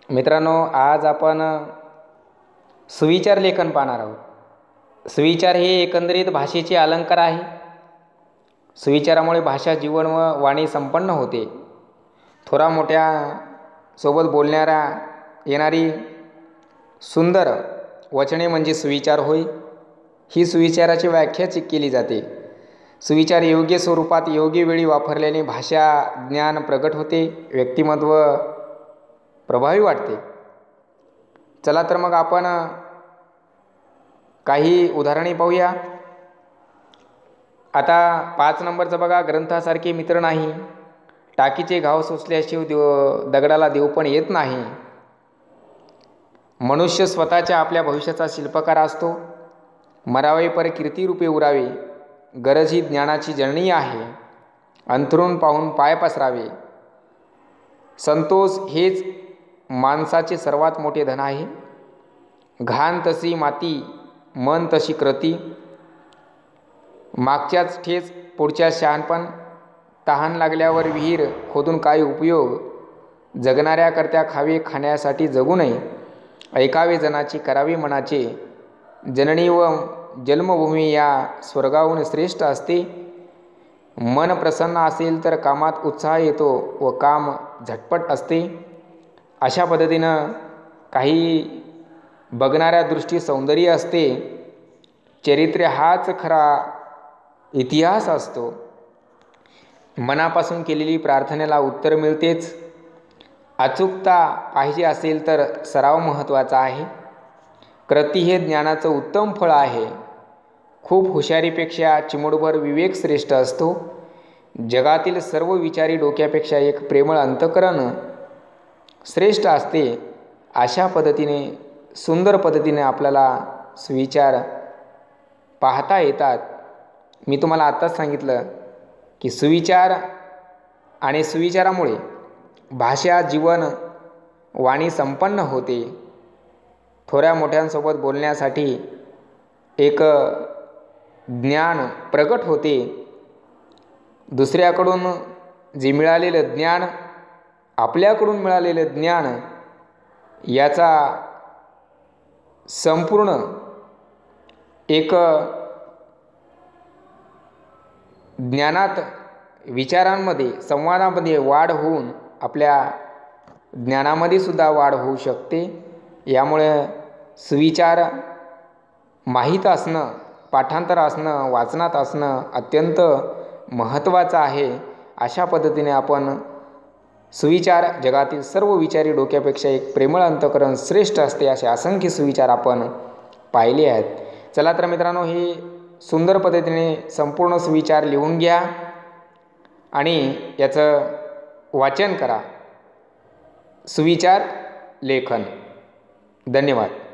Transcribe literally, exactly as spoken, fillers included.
मित्रांनो, आज आपण सुविचार लेखन पाहणार आहोत। सुविचार हे एकंदरीत भाषेचे अलंकार आहे। सुविचारामुळे भाषा, जीवन व वाणी संपन्न होते। थोरा मोठ्या सोबत बोलणारा येणारी सुंदर वचने म्हणजे सुविचार होय। ही सुविचाराची व्याख्या केली जाते। सुविचार योग्य स्वरूपात योग्य वेळी वापरल्याने भाषा ज्ञान प्रगट होते, व्यक्तिमत्व प्रभावी वाटते। चला तर मग आपण काही उदाहरणे पाहूया। आता पाच नंबरचा बघा, ग्रंथासारखे मित्र नाही, टाकीचे घाव सोसल्याशिवाय देव दगडाला देव पण येत नाही। मनुष्य स्वतःच्या आपल्या भविष्याचा शिल्पकार असतो। मरावे पर कीर्ती रूपे उरावे, गरज ही ज्ञानाची जननी आहे। अंथरूण पाहून पाय पसरावे, संतोष हेच माणसाचे सर्वात मोठे धन आहे। घाण तशी माती, मन तशी कृती, मागच्याच ठेच पुढच्या शहाणपण। तहान लागल्यावर विहीर खोदून काय उपयोग, जगणाऱ्या करत्या खावे खाण्यासाठी जगू नये। ऐकावे जनाची करावे मनाचे, जननी व जन्मभूमी या स्वर्गाहून श्रेष्ठ असते। मन प्रसन्न असेल तर कामात उत्साह येतो व काम झटपट असते। अशा पद्धतीनं काही बघणाऱ्या दृष्टी सौंदर्य असते। चरित्र हाच खरा इतिहास असतो। मनापासून केलेली प्रार्थनेला उत्तर मिळतेच। अचूकता पाहिजे असेल तर सराव महत्त्वाचा आहे। कृती हे ज्ञानाचं उत्तम फळ आहे। खूप हुशारीपेक्षा चिमुटभर विवेक श्रेष्ठ असतो। जगातील सर्व विचारी डोक्यापेक्षा एक प्रेमळ अंतःकरण श्रेष्ठ असते। अशा पद्धतीने सुंदर पद्धतीने आपल्याला सुविचार पाहता येतात। मी तुम्हाला आत्ताच सांगितलं की सुविचार आणि सुविचारामुळे भाषा, जीवन, वाणी संपन्न होते। थोड्या मोठ्यांसोबत बोलण्यासाठी एक ज्ञान प्रगट होते। दुसऱ्याकडून जे मिळालेलं ज्ञान, आपल्याकडून मिळालेलं ज्ञान याचा संपूर्ण एक ज्ञानात, विचारांमध्ये, संवादामध्ये वाढ होऊन आपल्या ज्ञानामध्ये सुद्धा वाढ होऊ शकते। यामुळे सुविचार माहीत असणं, पाठांतर असणं, वाचनात असणं अत्यंत महत्त्वाचं आहे। अशा पद्धतीने आपण सुविचार, जगातील सर्व विचारी डोक्यापेक्षा एक प्रेमळ अंतःकरण श्रेष्ठ असते, असे असंख्य सुविचार आपण पाहिले आहेत। चला तर मित्रांनो, हे सुंदर पद्धतीने संपूर्ण सुविचार लिहून घ्या आणि याचं वाचन करा। सुविचार लेखन। धन्यवाद।